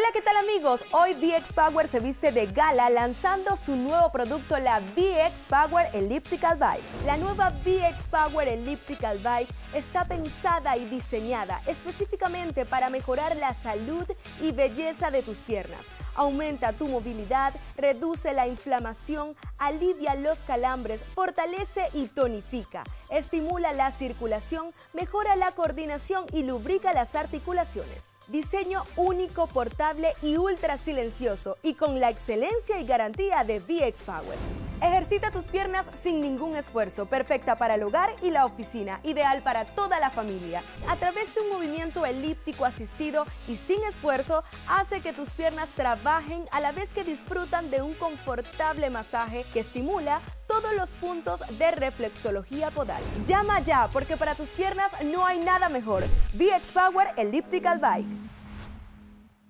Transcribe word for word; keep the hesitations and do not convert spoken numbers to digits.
Hola, ¿qué tal amigos? Hoy V X Power se viste de gala lanzando su nuevo producto, la V X Power Elliptical Bike. La nueva V X Power Elliptical Bike está pensada y diseñada específicamente para mejorar la salud y belleza de tus piernas. Aumenta tu movilidad, reduce la inflamación, alivia los calambres, fortalece y tonifica, estimula la circulación, mejora la coordinación y lubrica las articulaciones. Diseño único, portable y ultra silencioso, y con la excelencia y garantía de V X Power. Ejercita tus piernas sin ningún esfuerzo, perfecta para el hogar y la oficina, ideal para toda la familia. A través de un movimiento elíptico asistido y sin esfuerzo, hace que tus piernas trabajen a la vez que disfrutan de un confortable masaje que estimula todos los puntos de reflexología podal. Llama ya, porque para tus piernas no hay nada mejor. V X Power Elliptical Bike.